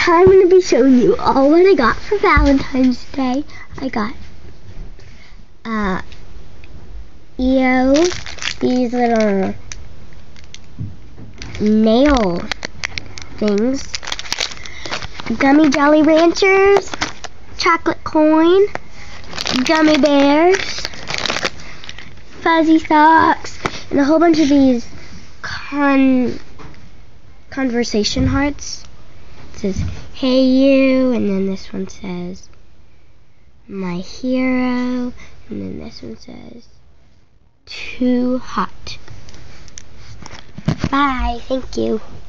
I'm going to be showing you all what I got for Valentine's Day. I got these little nail things, gummy Jolly Ranchers, chocolate coin, gummy bears, fuzzy socks, and a whole bunch of these conversation hearts. It says, "Hey you," and then this one says, "My hero," and then this one says, "Too hot." Bye, thank you.